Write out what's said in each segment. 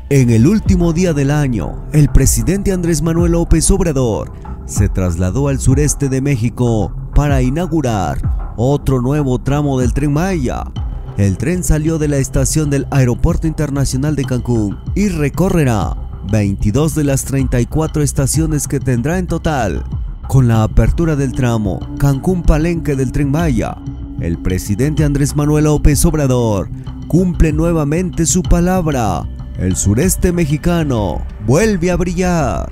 En el último día del año, el presidente Andrés Manuel López Obrador se trasladó al sureste de México para inaugurar otro nuevo tramo del Tren Maya. El tren salió de la estación del Aeropuerto Internacional de Cancún y recorrerá 22 de las 34 estaciones que tendrá en total. Con la apertura del tramo Cancún-Palenque del Tren Maya, el presidente Andrés Manuel López Obrador cumple nuevamente su palabra. El sureste mexicano vuelve a brillar.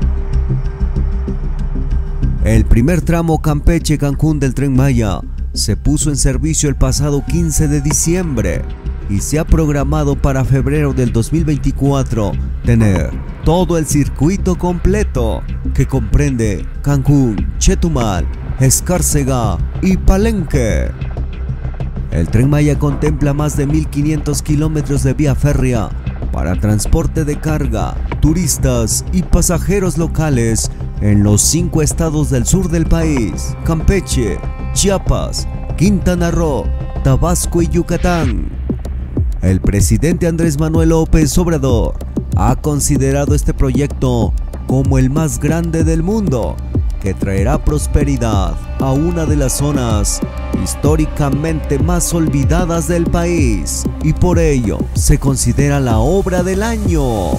El primer tramo Campeche-Cancún del Tren Maya se puso en servicio el pasado 15 de diciembre y se ha programado para febrero del 2024 tener todo el circuito completo que comprende Cancún, Chetumal, Escárcega y Palenque. El Tren Maya contempla más de 1.500 kilómetros de vía férrea para transporte de carga, turistas y pasajeros locales en los 5 estados del sur del país: Campeche, Chiapas, Quintana Roo, Tabasco y Yucatán. El presidente Andrés Manuel López Obrador ha considerado este proyecto como el más grande del mundo, que traerá prosperidad a una de las zonas históricamente más olvidadas del país, y por ello se considera la obra del año.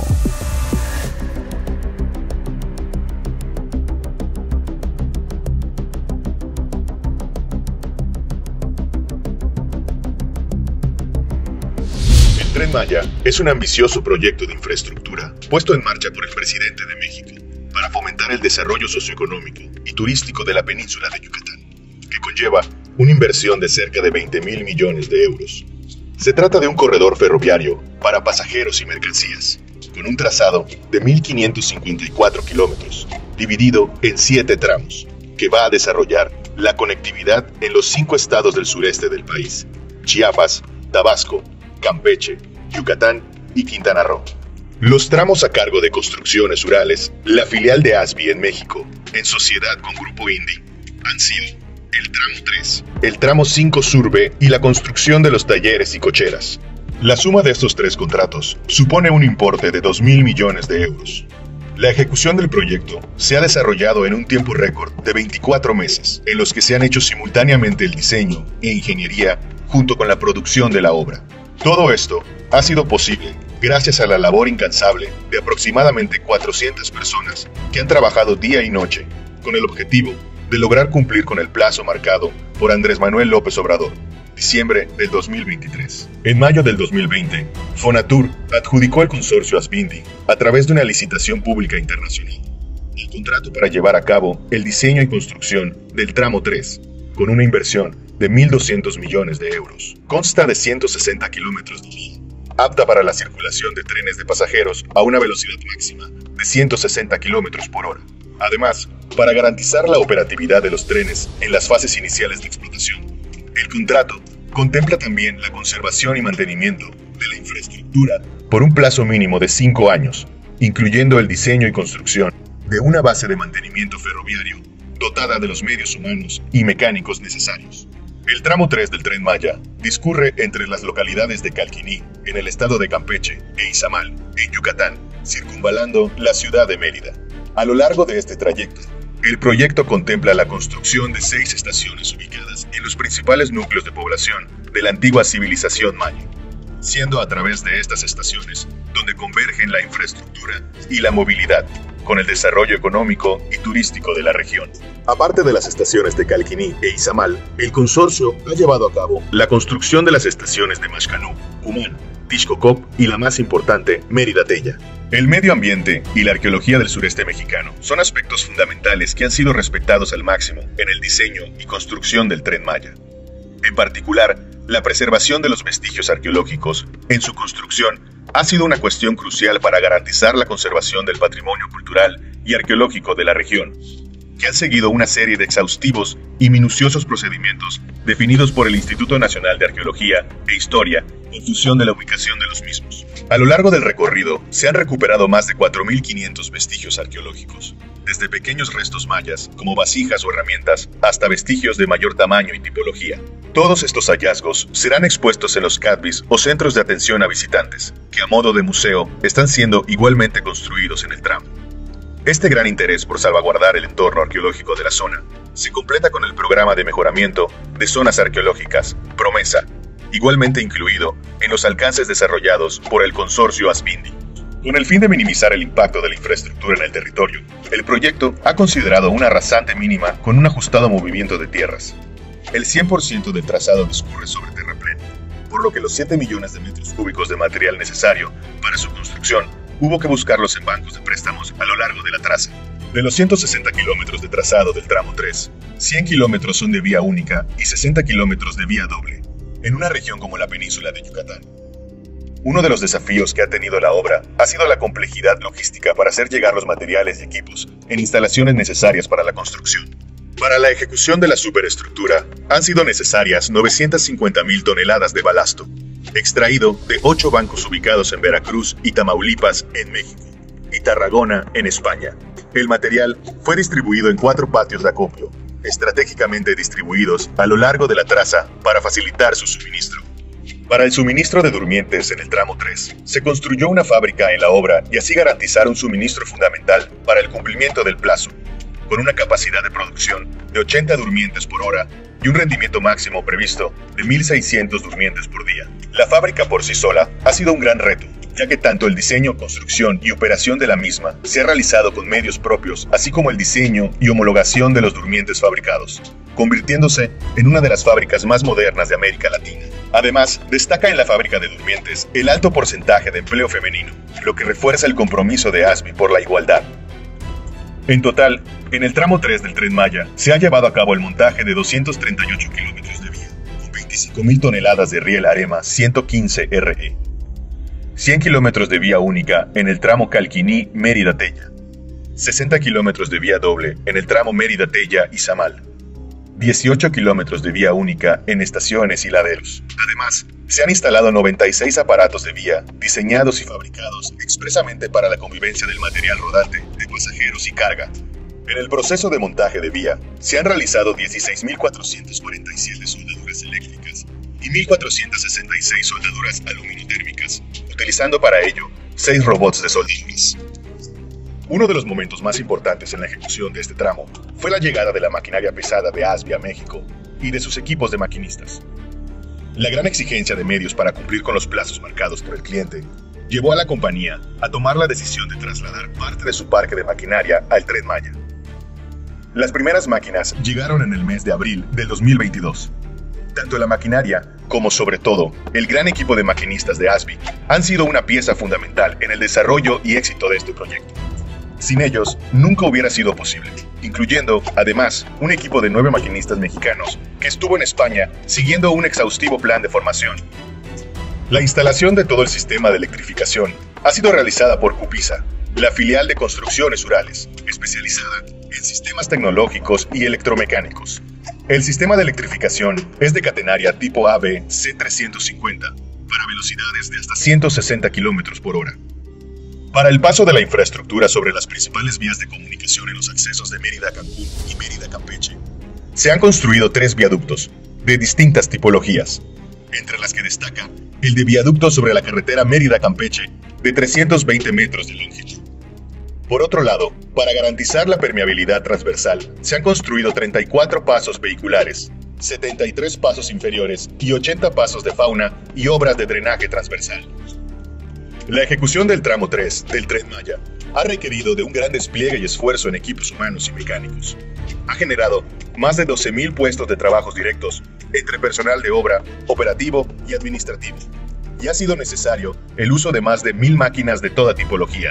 El Tren Maya es un ambicioso proyecto de infraestructura puesto en marcha por el presidente de México para fomentar el desarrollo socioeconómico y turístico de la península de Yucatán, que conlleva una inversión de cerca de 20.000 millones de euros. Se trata de un corredor ferroviario para pasajeros y mercancías, con un trazado de 1.554 kilómetros, dividido en 7 tramos, que va a desarrollar la conectividad en los 5 estados del sureste del país: Chiapas, Tabasco, Campeche, Yucatán y Quintana Roo. Los tramos a cargo de Construcciones Urales, la filial de ASBI en México, en sociedad con Grupo Indy, han sido el tramo 3, el tramo 5 Surbe y la construcción de los talleres y cocheras. La suma de estos 3 contratos supone un importe de 2.000 millones de euros. La ejecución del proyecto se ha desarrollado en un tiempo récord de 24 meses, en los que se han hecho simultáneamente el diseño e ingeniería junto con la producción de la obra. Todo esto ha sido posible gracias a la labor incansable de aproximadamente 400 personas que han trabajado día y noche con el objetivo de lograr cumplir con el plazo marcado por Andrés Manuel López Obrador, diciembre del 2023. En mayo del 2020, Fonatur adjudicó al consorcio Asbindi, a través de una licitación pública internacional, el contrato para llevar a cabo el diseño y construcción del tramo 3, con una inversión de 1.200 millones de euros. Consta de 160 kilómetros de vía, apta para la circulación de trenes de pasajeros a una velocidad máxima de 160 kilómetros por hora. Además, para garantizar la operatividad de los trenes en las fases iniciales de explotación, el contrato contempla también la conservación y mantenimiento de la infraestructura por un plazo mínimo de 5 años, incluyendo el diseño y construcción de una base de mantenimiento ferroviario dotada de los medios humanos y mecánicos necesarios. El tramo 3 del Tren Maya discurre entre las localidades de Calquiní, en el estado de Campeche, e Izamal, en Yucatán, circunvalando la ciudad de Mérida. A lo largo de este trayecto, el proyecto contempla la construcción de 6 estaciones ubicadas en los principales núcleos de población de la antigua civilización maya, siendo a través de estas estaciones donde convergen la infraestructura y la movilidad con el desarrollo económico y turístico de la región. Aparte de las estaciones de Calquiní e Izamal, el consorcio ha llevado a cabo la construcción de las estaciones de Maxcanú, Cumán, Tixcocop y la más importante, Mérida-Tella. El medio ambiente y la arqueología del sureste mexicano son aspectos fundamentales que han sido respetados al máximo en el diseño y construcción del Tren Maya. En particular, la preservación de los vestigios arqueológicos en su construcción ha sido una cuestión crucial para garantizar la conservación del patrimonio cultural y arqueológico de la región. que han seguido una serie de exhaustivos y minuciosos procedimientos definidos por el Instituto Nacional de Arqueología e Historia en función de la ubicación de los mismos. A lo largo del recorrido se han recuperado más de 4.500 vestigios arqueológicos, desde pequeños restos mayas, como vasijas o herramientas, hasta vestigios de mayor tamaño y tipología. Todos estos hallazgos serán expuestos en los CADVIS o centros de atención a visitantes, que a modo de museo están siendo igualmente construidos en el tramo. Este gran interés por salvaguardar el entorno arqueológico de la zona se completa con el programa de mejoramiento de zonas arqueológicas, Promesa, igualmente incluido en los alcances desarrollados por el consorcio Asbindi. Con el fin de minimizar el impacto de la infraestructura en el territorio, el proyecto ha considerado una rasante mínima con un ajustado movimiento de tierras. El 100% del trazado discurre sobre terraplén, por lo que los 7 millones de metros cúbicos de material necesario para su construcción hubo que buscarlos en bancos de préstamos a lo largo de la traza. De los 160 kilómetros de trazado del tramo 3, 100 kilómetros son de vía única y 60 kilómetros de vía doble, en una región como la península de Yucatán. Uno de los desafíos que ha tenido la obra ha sido la complejidad logística para hacer llegar los materiales y equipos en instalaciones necesarias para la construcción. Para la ejecución de la superestructura han sido necesarias 950.000 toneladas de balasto, extraído de 8 bancos ubicados en Veracruz y Tamaulipas, en México, y Tarragona, en España. El material fue distribuido en 4 patios de acopio, estratégicamente distribuidos a lo largo de la traza para facilitar su suministro. Para el suministro de durmientes en el tramo 3, se construyó una fábrica en la obra y así garantizar un suministro fundamental para el cumplimiento del plazo, con una capacidad de producción de 80 durmientes por hora y un rendimiento máximo previsto de 1.600 durmientes por día. La fábrica por sí sola ha sido un gran reto, ya que tanto el diseño, construcción y operación de la misma se ha realizado con medios propios, así como el diseño y homologación de los durmientes fabricados, convirtiéndose en una de las fábricas más modernas de América Latina. Además, destaca en la fábrica de durmientes el alto porcentaje de empleo femenino, lo que refuerza el compromiso de ASBI por la igualdad. En total, en el tramo 3 del Tren Maya se ha llevado a cabo el montaje de 238 kilómetros de vía, con 25.000 toneladas de riel Arema 115 RE. 100 kilómetros de vía única en el tramo Calquiní-Mérida-Tella. 60 kilómetros de vía doble en el tramo Mérida-Tella y Samal. 18 kilómetros de vía única en estaciones y laderos. Además, se han instalado 96 aparatos de vía diseñados y fabricados expresamente para la convivencia del material rodante, de pasajeros y carga. En el proceso de montaje de vía, se han realizado 16.447 soldaduras eléctricas y 1.466 soldaduras aluminotérmicas, utilizando para ello 6 robots de soldaduras. Uno de los momentos más importantes en la ejecución de este tramo fue la llegada de la maquinaria pesada de ASBI a México y de sus equipos de maquinistas. La gran exigencia de medios para cumplir con los plazos marcados por el cliente llevó a la compañía a tomar la decisión de trasladar parte de su parque de maquinaria al Tren Maya. Las primeras máquinas llegaron en el mes de abril del 2022. Tanto la maquinaria como, sobre todo, el gran equipo de maquinistas de ASBI han sido una pieza fundamental en el desarrollo y éxito de este proyecto. Sin ellos, nunca hubiera sido posible, incluyendo, además, un equipo de 9 maquinistas mexicanos que estuvo en España siguiendo un exhaustivo plan de formación. La instalación de todo el sistema de electrificación ha sido realizada por Cupisa, la filial de Construcciones Urales, especializada en sistemas tecnológicos y electromecánicos. El sistema de electrificación es de catenaria tipo AB C350 para velocidades de hasta 160 km por hora. Para el paso de la infraestructura sobre las principales vías de comunicación en los accesos de Mérida a Cancún y Mérida a Campeche, se han construido 3 viaductos de distintas tipologías, entre las que destaca el de viaducto sobre la carretera Mérida-Campeche de 320 metros de longitud. Por otro lado, para garantizar la permeabilidad transversal, se han construido 34 pasos vehiculares, 73 pasos inferiores y 80 pasos de fauna y obras de drenaje transversal. La ejecución del tramo 3 del Tren Maya ha requerido de un gran despliegue y esfuerzo en equipos humanos y mecánicos. Ha generado más de 12.000 puestos de trabajos directos entre personal de obra, operativo y administrativo, y ha sido necesario el uso de más de 1.000 máquinas de toda tipología.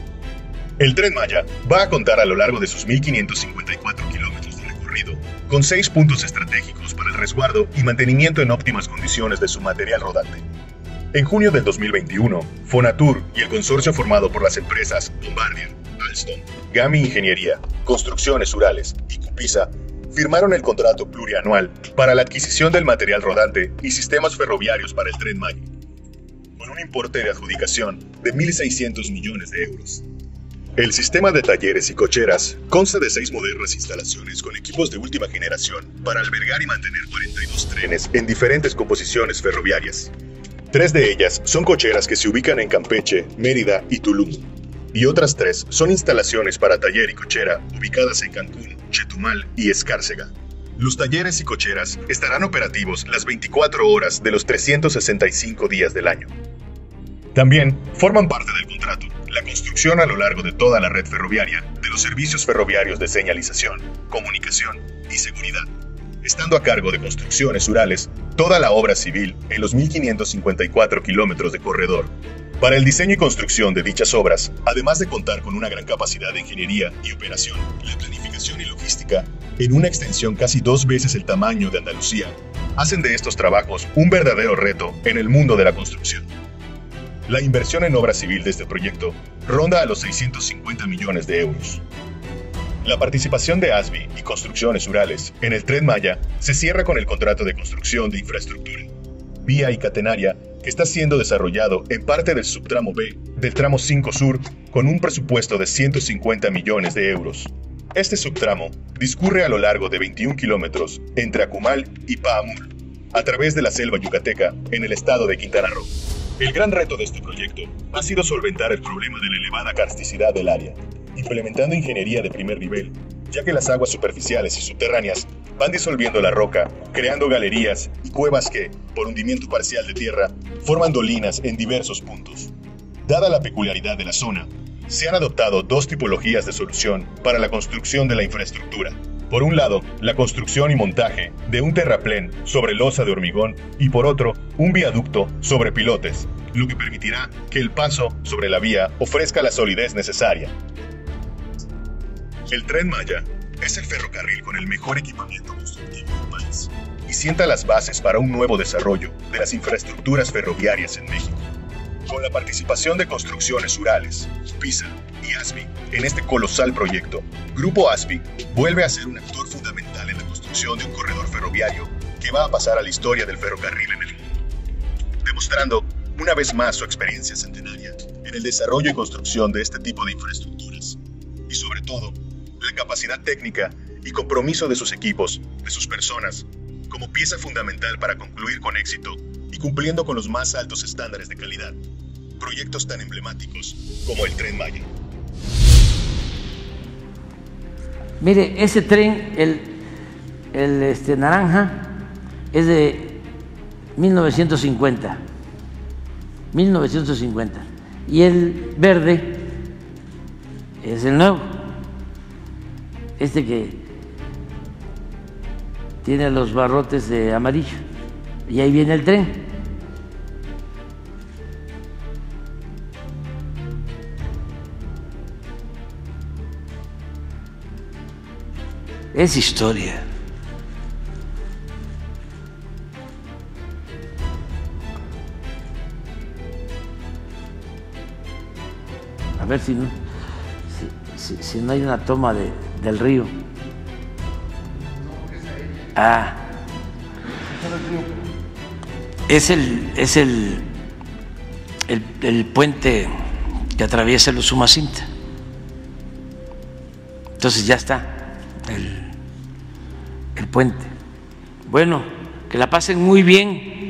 El Tren Maya va a contar a lo largo de sus 1.554 kilómetros de recorrido con 6 puntos estratégicos para el resguardo y mantenimiento en óptimas condiciones de su material rodante. En junio del 2021, Fonatur y el consorcio formado por las empresas Bombardier, Alstom, Gami Ingeniería, Construcciones Urales y Cupisa firmaron el contrato plurianual para la adquisición del material rodante y sistemas ferroviarios para el Tren Maya, con un importe de adjudicación de 1.600 millones de euros. El sistema de talleres y cocheras consta de 6 modernas instalaciones con equipos de última generación para albergar y mantener 42 trenes en diferentes composiciones ferroviarias. 3 de ellas son cocheras que se ubican en Campeche, Mérida y Tulum, y otras 3 son instalaciones para taller y cochera ubicadas en Cancún, Chetumal y Escárcega. Los talleres y cocheras estarán operativos las 24 horas de los 365 días del año. También forman parte del contrato la construcción a lo largo de toda la red ferroviaria de los servicios ferroviarios de señalización, comunicación y seguridad, estando a cargo de Construcciones Urales toda la obra civil en los 1.554 kilómetros de corredor. Para el diseño y construcción de dichas obras, además de contar con una gran capacidad de ingeniería y operación, la planificación y logística, en una extensión casi 2 veces el tamaño de Andalucía, hacen de estos trabajos un verdadero reto en el mundo de la construcción. La inversión en obra civil de este proyecto ronda a los 650 millones de euros. La participación de ASBI y Construcciones Urales en el Tren Maya se cierra con el contrato de construcción de infraestructura, vía y catenaria, que está siendo desarrollado en parte del subtramo B del tramo 5 Sur con un presupuesto de 150 millones de euros. Este subtramo discurre a lo largo de 21 kilómetros entre Acumal y Paamul, a través de la selva yucateca en el estado de Quintana Roo. El gran reto de este proyecto ha sido solventar el problema de la elevada karsticidad del área, implementando ingeniería de primer nivel, ya que las aguas superficiales y subterráneas van disolviendo la roca, creando galerías y cuevas que, por hundimiento parcial de tierra, forman dolinas en diversos puntos. Dada la peculiaridad de la zona, se han adoptado 2 tipologías de solución para la construcción de la infraestructura. Por un lado, la construcción y montaje de un terraplén sobre losa de hormigón y por otro, un viaducto sobre pilotes, lo que permitirá que el paso sobre la vía ofrezca la solidez necesaria. El Tren Maya es el ferrocarril con el mejor equipamiento constructivo del país y sienta las bases para un nuevo desarrollo de las infraestructuras ferroviarias en México. Con la participación de Construcciones Urales, PISA y ASBI en este colosal proyecto, Grupo ASBI vuelve a ser un actor fundamental en la construcción de un corredor ferroviario que va a pasar a la historia del ferrocarril en el mundo, demostrando una vez más su experiencia centenaria en el desarrollo y construcción de este tipo de infraestructuras, y sobre todo, la capacidad técnica y compromiso de sus equipos, de sus personas, como pieza fundamental para concluir con éxito y cumpliendo con los más altos estándares de calidad proyectos tan emblemáticos como el Tren Maya. Mire, ese tren, el naranja, es de 1950, y el verde es el nuevo, este que tiene los barrotes de amarillo, y ahí viene el tren. Es historia. A ver si no hay una toma del río. Ah, es el puente que atraviesa el Usumacinta. Entonces ya está el puente. Bueno, que la pasen muy bien.